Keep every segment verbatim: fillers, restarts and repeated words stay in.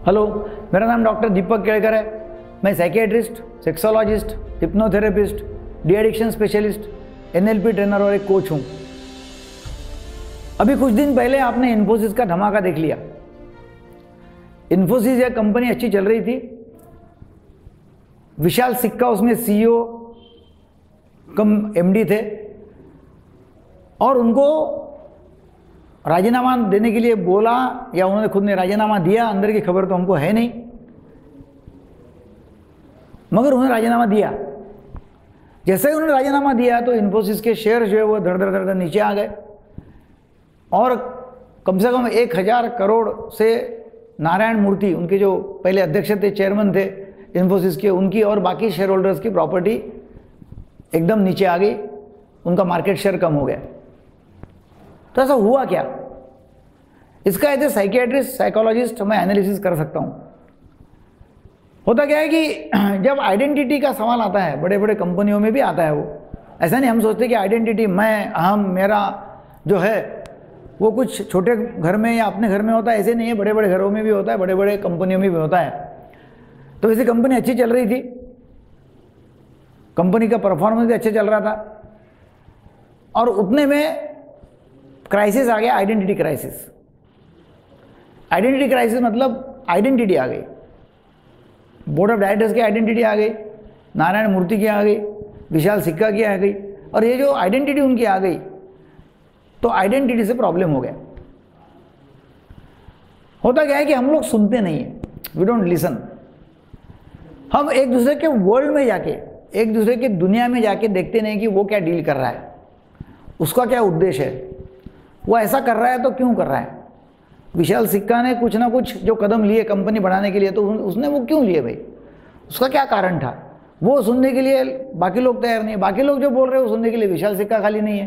Hello, मेरा नाम doctor दीपक केड़कर है। मैं psychiatrist, sexologist, hypnotherapist, de addiction specialist, NLP trainer और एक कोच हूँ। अभी कुछ दिन पहले आपने इन्फोसिस का धमाका देख लिया। इन्फोसिस यह कंपनी अच्छी चल रही थी। विशाल सिक्का उसमें सीईओ कम एमडी थे और उनको राजीनामा देने के लिए बोला या उन्होंने खुद ने राजीनामा दिया, अंदर की खबर तो हमको है नहीं, मगर उन्होंने राजीनामा दिया। जैसे ही उन्होंने राजीनामा दिया तो इन्फोसिस के शेयर जो है वो धड़ धड़ धड़ धड़ नीचे आ गए और कम से कम एक हज़ार करोड़ से नारायण मूर्ति, उनके जो पहले अध्यक्ष थे, चेयरमैन थे इन्फोसिस के, उनकी और बाकी शेयर होल्डर्स की प्रॉपर्टी एकदम नीचे आ गई, उनका मार्केट शेयर कम हो गया। तो ऐसा हुआ क्या? इसका एज ए साइकियाट्रिस्ट, साइकोलॉजिस्ट मैं एनालिसिस कर सकता हूँ। होता क्या है कि जब आइडेंटिटी का सवाल आता है, बड़े बड़े कंपनियों में भी आता है, वो ऐसा नहीं हम सोचते कि आइडेंटिटी मैं, हम, मेरा जो है वो कुछ छोटे घर में या अपने घर में होता है, ऐसे नहीं है, बड़े बड़े घरों में भी होता है, बड़े बड़े कंपनियों में भी होता है। तो वैसे कंपनी अच्छी चल रही थी, कंपनी का परफॉर्मेंस भी अच्छा चल रहा था और उतने में क्राइसिस आ गया, आइडेंटिटी क्राइसिस। आइडेंटिटी क्राइसिस मतलब आइडेंटिटी आ गई, बोर्ड ऑफ डायरेक्टर्स की आइडेंटिटी आ गई, नारायण मूर्ति की आ गई, विशाल सिक्का की आ गई, और ये जो आइडेंटिटी उनकी आ गई तो आइडेंटिटी से प्रॉब्लम हो गया। होता क्या है कि हम लोग सुनते नहीं है, वी डोंट लिसन। हम एक दूसरे के वर्ल्ड में जाके, एक दूसरे की दुनिया में जाके देखते नहीं कि वो क्या डील कर रहा है, उसका क्या उद्देश्य है, वो ऐसा कर रहा है तो क्यों कर रहा है। विशाल सिक्का ने कुछ ना कुछ जो कदम लिए कंपनी बढ़ाने के लिए, तो उसने वो क्यों लिए भाई, उसका क्या कारण था, वो सुनने के लिए बाकी लोग तैयार नहीं है। बाकी लोग जो बोल रहे हैं वो सुनने के लिए विशाल सिक्का खाली नहीं है।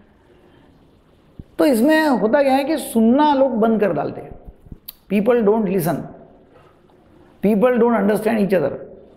तो इसमें होता क्या है कि सुनना लोग बंद कर डालते हैं। People don't listen, people don't understand each other.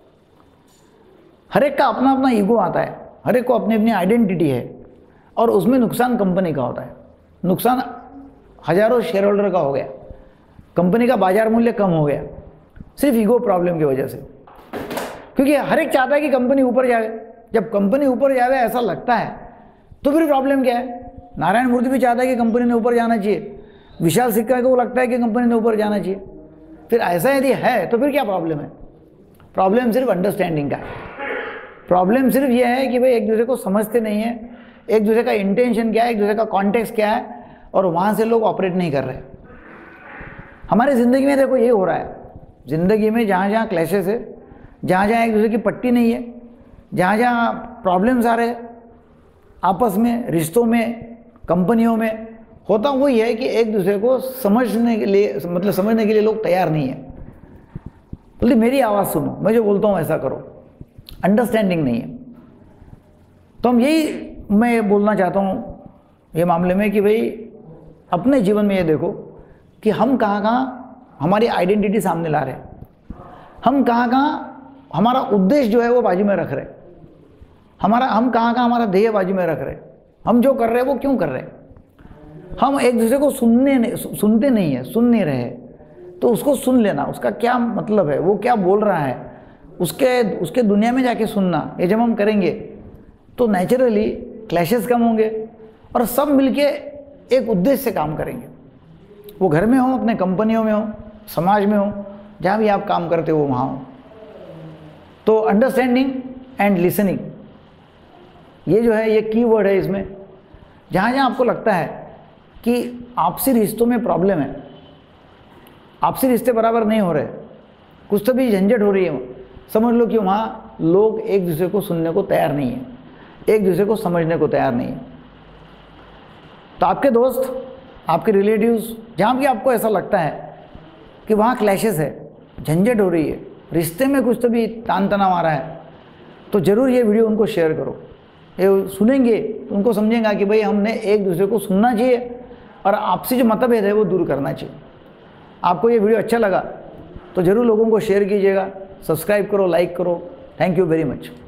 हर एक का अपना अपना ईगो आता है, हर एक को अपनी अपनी आइडेंटिटी है और उसमें नुकसान कंपनी का होता है। नुकसान हजारों शेयर होल्डर का हो गया, कंपनी का बाजार मूल्य कम हो गया, सिर्फ ईगो प्रॉब्लम की वजह से। क्योंकि हर एक चाहता है कि कंपनी ऊपर जाए। जब कंपनी ऊपर जाए ऐसा लगता है तो फिर प्रॉब्लम क्या है? नारायण मूर्ति भी चाहता है कि कंपनी ने ऊपर जाना चाहिए, विशाल सिक्का को लगता है कि कंपनी ने ऊपर जाना चाहिए। फिर ऐसा यदि है तो फिर क्या प्रॉब्लम है? प्रॉब्लम सिर्फ अंडरस्टैंडिंग का है। प्रॉब्लम सिर्फ यह है कि भाई एक दूसरे को समझते नहीं है, एक दूसरे का इंटेंशन क्या है, एक दूसरे का कॉन्टेक्स्ट क्या है, और वहाँ से लोग ऑपरेट नहीं कर रहे। हमारी ज़िंदगी में देखो ये हो रहा है, ज़िंदगी में जहाँ जहाँ क्लैशेस है, जहाँ जहाँ एक दूसरे की पट्टी नहीं है, जहाँ जहाँ प्रॉब्लम्स आ रहे हैं आपस में, रिश्तों में, कंपनियों में, होता वही है कि एक दूसरे को समझने के लिए, मतलब समझने के लिए लोग तैयार नहीं है। बोलते मेरी आवाज़ सुनो, मैं जो बोलता हूँ ऐसा करो, अंडरस्टैंडिंग नहीं है। तो हम यही मैं बोलना चाहता हूँ ये मामले में कि भाई अपने जीवन में ये देखो कि हम कहाँ कहाँ हमारी आइडेंटिटी सामने ला रहे हैं, हम कहाँ कहाँ हमारा उद्देश्य जो है वो बाजू में रख रहे हैं, हमारा हम कहाँ कहाँ हमारा ध्येय बाजू में रख रहे हैं, हम जो कर रहे हैं वो क्यों कर रहे हैं। हम एक दूसरे को सुनने नहीं, सुनते नहीं है, सुन नहीं रहे, तो उसको सुन लेना, उसका क्या मतलब है, वो क्या बोल रहा है, उसके उसके दुनिया में जाके सुनना, ये जब हम करेंगे तो नेचुरली क्लैशेस कम होंगे और सब मिलके एक उद्देश्य से काम करेंगे। वो घर में हो, अपने कंपनियों में हो, समाज में हो, जहाँ भी आप काम करते हो वहाँ हो। तो अंडरस्टैंडिंग एंड लिसनिंग, ये जो है ये कीवर्ड है इसमें। जहाँ जहाँ आपको लगता है कि आपसी रिश्तों में प्रॉब्लम है, आपसी रिश्ते बराबर नहीं हो रहे, कुछ तो भी झंझट हो रही है, समझ लो कि वहाँ लोग एक दूसरे को सुनने को तैयार नहीं है, एक दूसरे को समझने को तैयार नहीं है। तो आपके दोस्त, आपके रिलेटिव्स, जहाँ भी आपको ऐसा लगता है कि वहाँ क्लैशेस है, झंझट हो रही है, रिश्ते में कुछ तो भी तान तनाव आ रहा है, तो ज़रूर ये वीडियो उनको शेयर करो। ये सुनेंगे तो उनको समझेगा कि भाई हमने एक दूसरे को सुनना चाहिए और आपसी जो मतभेद है वो दूर करना चाहिए। आपको ये वीडियो अच्छा लगा तो ज़रूर लोगों को शेयर कीजिएगा, सब्सक्राइब करो, लाइक करो। Thank you very much.